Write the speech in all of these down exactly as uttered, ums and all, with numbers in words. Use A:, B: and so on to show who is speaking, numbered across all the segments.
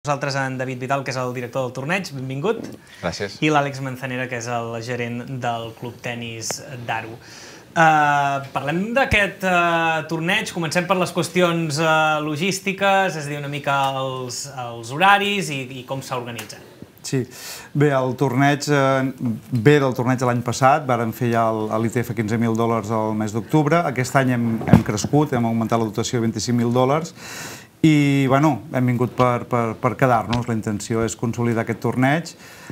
A: Nosaltres en David Vidal, que és el director del torneig, benvingut.
B: Gràcies.
A: I l'Àlex Manzanera, que és el gerent del Club Tenis d'Aro. Uh, parlem d'aquest uh, torneig, comencem per les qüestions uh, logístiques, és a dir, una mica els, els horaris i, i com s'ha organitzat.
C: Sí, bé, el torneig eh, ve del torneig de l'any passat, vàrem fer ja l'I T F quinze mil dòlars al mes d'octubre, aquest any hem, hem crescut, hem augmentat la dotació a vint-i-cinc mil dòlars i, bueno, hem vingut per, per, per quedar-nos, la intenció és consolidar aquest torneig.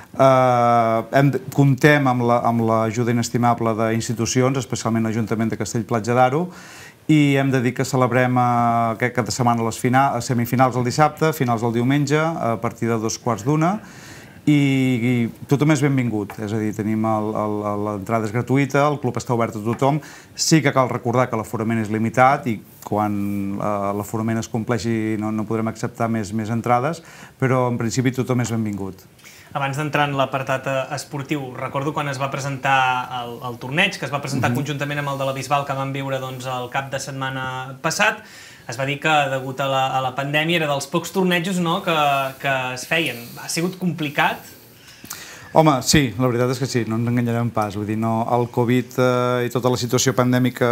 C: Eh, hem, comptem amb la, amb l'ajuda inestimable d'institucions, especialment l'Ajuntament de Castell-Platja d'Aro, i hem de dir que celebrem eh, aquest cap de setmana les final, semifinals el dissabte, finals el diumenge, a partir de dos quarts d'una, i, i tothom és benvingut, és a dir, tenim l'entrada és gratuïta, el club està obert a tothom, sí que cal recordar que l'aforament és limitat i quan eh, l'aforament es compleixi no, no podrem acceptar més, més entrades, però en principi tothom és benvingut.
A: Abans d'entrar en l'apartat esportiu, recordo quan es va presentar el, el torneig, que es va presentar mm-hmm. conjuntament amb el de la Bisbal, que vam viure doncs, el cap de setmana passat, es va dir que, degut a la, a la pandèmia, era dels pocs tornejos no, que, que es feien. Ha sigut complicat?
C: Home, sí, la veritat és que sí, no ens enganyarem pas. Vull dir, no, el Covid eh, i tota la situació pandèmica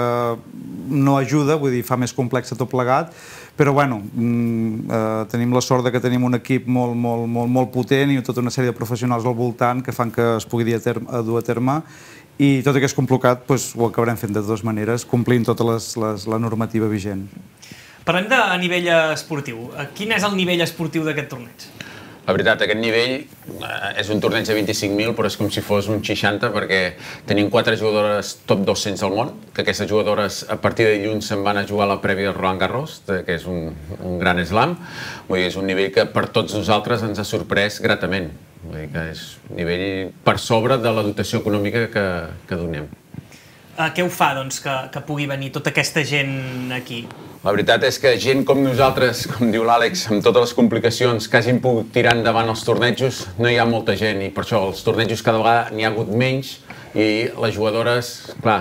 C: no ajuda, vull dir, fa més complex tot plegat, però bueno, eh, tenim la sort de que tenim un equip molt, molt, molt, molt potent i tota una sèrie de professionals al voltant que fan que es pugui dur a terme, a dur a terme i tot i que és complicat doncs, ho acabarem fent de dues maneres, complint tota les, les, la normativa vigent.
A: Parlem de a nivell esportiu. Quin és el nivell esportiu d'aquest torneig?
B: La veritat, aquest nivell eh, és un torneig de vint-i-cinc mil, però és com si fos un seixanta, perquè tenim quatre jugadores top dos-cents del món, que aquestes jugadores a partir de dilluns se'n van a jugar a la prèvia del Roland Garros, que és un, un gran slam. Vull dir, és un nivell que per tots nosaltres ens ha sorprès gratament. Vull dir que és un nivell per sobre de la dotació econòmica que, que donem.
A: Uh, què ho fa, doncs, que, que pugui venir tota aquesta gent aquí?
B: La veritat és que gent com nosaltres, com diu l'Àlex, amb totes les complicacions que hagin pogut tirar endavant els tornejos, no hi ha molta gent i per això els tornejos cada vegada n'hi ha hagut menys i les jugadores, clar,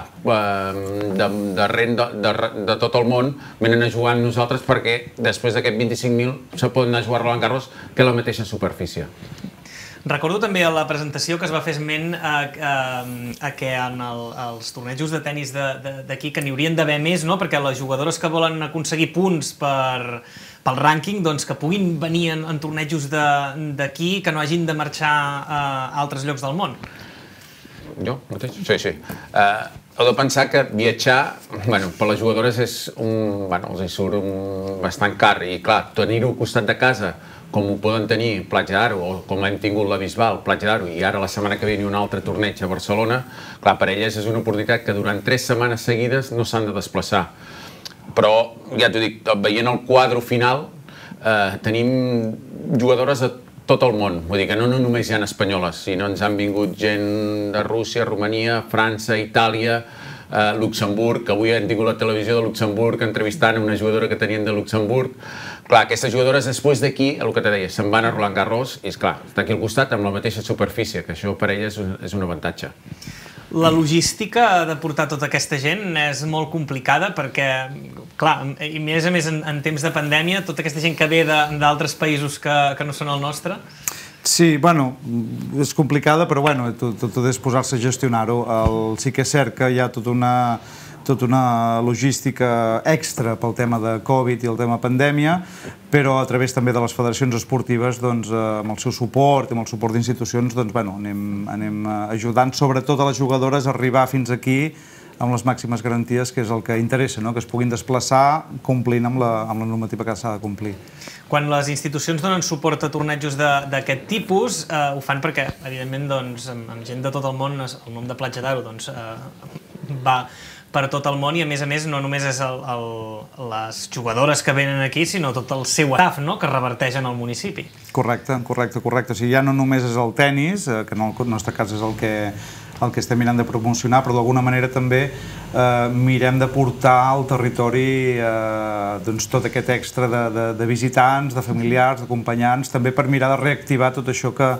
B: d'arrent de, de, de, de tot el món venen a jugar amb nosaltres perquè després d'aquest vint-i-cinc mil se poden anar a jugar a Roland Garros que és la mateixa superfície.
A: Recordo també a la presentació que es va fer esment a, a, a que en el, els tornejos de tenis d'aquí que n'hi haurien d'haver més, no? Perquè les jugadores que volen aconseguir punts per, pel rànquing doncs, que puguin venir en, en tornejos d'aquí, que no hagin de marxar a altres llocs del món.
B: Jo mateix? Sí, sí. Uh, heu de pensar que viatjar, bueno, per les jugadores és un, bueno, els hi surt un, bastant car i clar, tenir-ho al costat de casa com ho poden tenir Platja d'Aro o com hem tingut la Bisbal, Platja d'Aro i ara la setmana que ve un altre torneig a Barcelona, clar, per elles és una oportunitat que durant tres setmanes seguides no s'han de desplaçar. Però, ja t'ho dic, veient el quadre final, eh, tenim jugadores de tot el món, vull dir que no, no només hi ha espanyoles, sinó ens han vingut gent de Rússia, Romania, França, Itàlia, eh, Luxemburg, que avui hem tingut la televisió de Luxemburg entrevistant una jugadora que tenien de Luxemburg. Clar, aquestes jugadores després d'aquí, el que te deia, se'n van a Roland Garros i, esclar, està aquí al costat amb la mateixa superfície, que això per elles és un avantatge.
A: La logística de portar tota aquesta gent és molt complicada perquè, clar, i més a més en, en temps de pandèmia, tota aquesta gent que ve d'altres països que, que no són el nostre...
C: Sí, bueno, és complicada, però bueno, tot, tot és posar-se a gestionar-ho. Sí que és cert que hi ha tota una... tota una logística extra pel tema de Covid i el tema pandèmia, però a través també de les federacions esportives, doncs, amb el seu suport i amb el suport d'institucions, doncs, bueno, anem, anem ajudant sobretot a les jugadores a arribar fins aquí amb les màximes garanties, que és el que interessa, no? Que es puguin desplaçar complint amb la, amb la normativa que s'ha de complir.
A: Quan les institucions donen suport a tornejos d'aquest tipus, eh, ho fan perquè, evidentment, doncs, amb, amb gent de tot el món, el nom de Platja d'Aro doncs, eh, va per tot el món i, a més a més, no només és el, el, les jugadores que venen aquí, sinó tot el seu staff, no?, que reverteix en el municipi.
C: Correcte, correcte, correcte. O sigui, ja no només és el tenis, eh, que en el nostre cas és el que, el que estem mirant de promocionar, però d'alguna manera també eh, mirem de portar al territori eh, doncs, tot aquest extra de, de, de visitants, de familiars, d'acompanyants, també per mirar de reactivar tot això que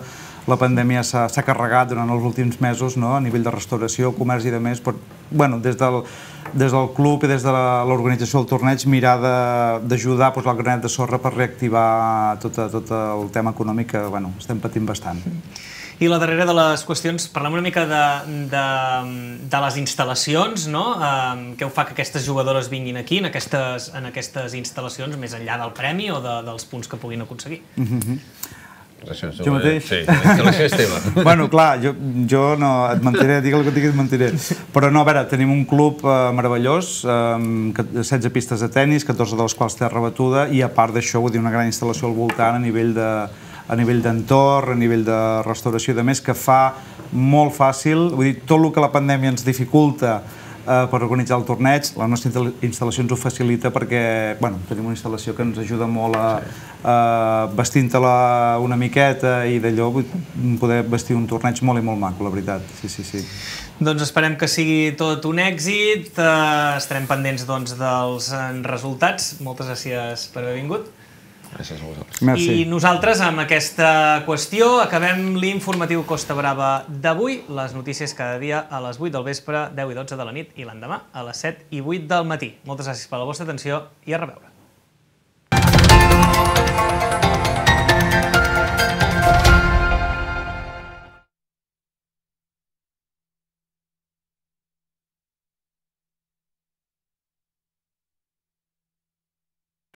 C: la pandèmia s'ha carregat durant els últims mesos, no? A nivell de restauració, comerç i de més, però, bueno, des del, des del club i des de l'organització del torneig mirar d'ajudar a posar el granet de sorra per reactivar tot, tot el tema econòmic que bueno, estem patint bastant.
A: I la darrera de les qüestions, parlem una mica de, de, de les instal·lacions, no? Eh, què ho fa que aquestes jugadores vinguin aquí, en aquestes, en aquestes instal·lacions, més enllà del premi o de, dels punts que puguin aconseguir?
C: Mm-hmm.
B: Això és
C: jo mateix?
B: Sí, la instal·lació és teva.
C: Bueno, clar, jo, jo no et mentiré, digue el que et digui et mentiré. Però no, a veure, tenim un club eh, meravellós, eh, setze pistes de tennis, catorze de les quals terra batuda, i a part d'això, vull dir, una gran instal·lació al voltant a nivell de a nivell d'entorn, a nivell de restauració i de més, que fa molt fàcil, vull dir, tot el que la pandèmia ens dificulta eh, per organitzar el torneig, la nostra instal·lació ens ho facilita perquè, bueno, tenim una instal·lació que ens ajuda molt a, a vestint-la una miqueta i d'allò poder vestir un torneig molt i molt maco, la veritat, sí, sí, sí.
A: Doncs esperem que sigui tot un èxit, eh, estarem pendents doncs, dels resultats. Moltes gràcies per haver vingut.
B: Gràcies a vosaltres.
C: Merci.
A: I nosaltres, amb aquesta qüestió, acabem l'informatiu Costa Brava d'avui. Les notícies cada dia a les vuit del vespre, deu i dotze de la nit, i l'endemà a les set i vuit del matí. Moltes gràcies per la vostra atenció i a reveure.